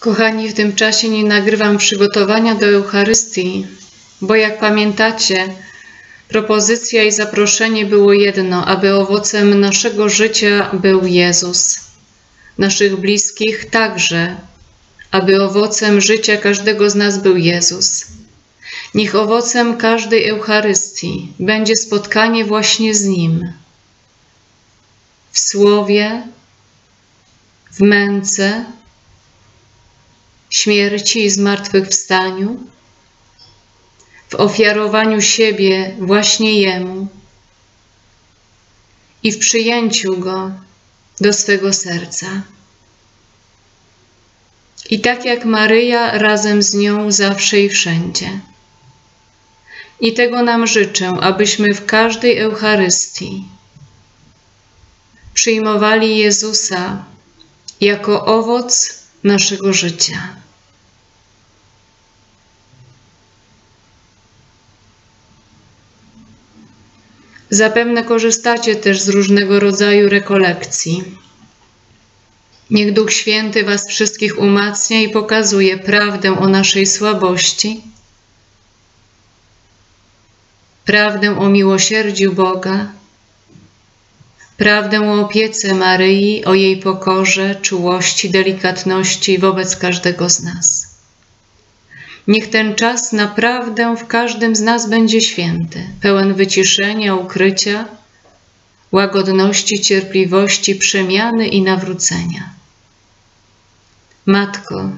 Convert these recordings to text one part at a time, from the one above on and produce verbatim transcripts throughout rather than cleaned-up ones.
Kochani, w tym czasie nie nagrywam przygotowania do Eucharystii, bo jak pamiętacie, propozycja i zaproszenie było jedno, aby owocem naszego życia był Jezus, naszych bliskich także, aby owocem życia każdego z nas był Jezus. Niech owocem każdej Eucharystii będzie spotkanie właśnie z Nim. W słowie, w męce, śmierci i zmartwychwstaniu, w ofiarowaniu siebie właśnie Jemu i w przyjęciu Go do swego serca. I tak jak Maryja, razem z nią zawsze i wszędzie. I tego nam życzę, abyśmy w każdej Eucharystii przyjmowali Jezusa jako owoc naszego życia. Zapewne korzystacie też z różnego rodzaju rekolekcji. Niech Duch Święty was wszystkich umacnia i pokazuje prawdę o naszej słabości, prawdę o miłosierdziu Boga, prawdę o opiece Maryi, o jej pokorze, czułości, delikatności wobec każdego z nas. Niech ten czas naprawdę w każdym z nas będzie święty, pełen wyciszenia, ukrycia, łagodności, cierpliwości, przemiany i nawrócenia. Matko,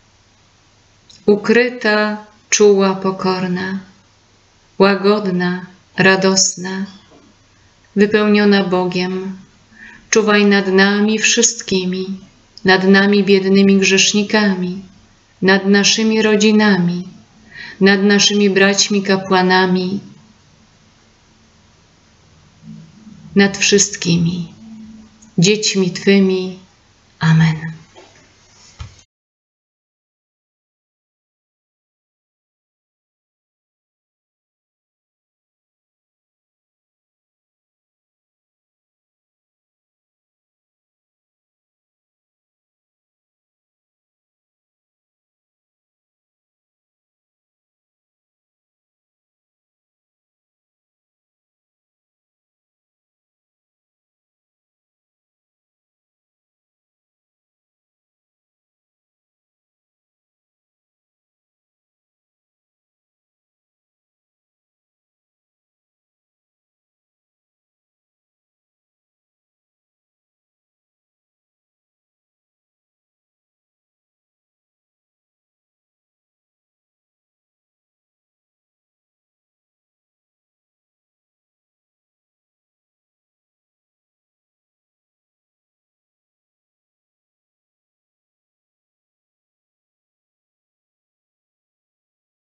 ukryta, czuła, pokorna, łagodna, radosna, wypełniona Bogiem, czuwaj nad nami wszystkimi, nad nami biednymi grzesznikami, nad naszymi rodzinami, nad naszymi braćmi kapłanami, nad wszystkimi dziećmi Twymi. Amen.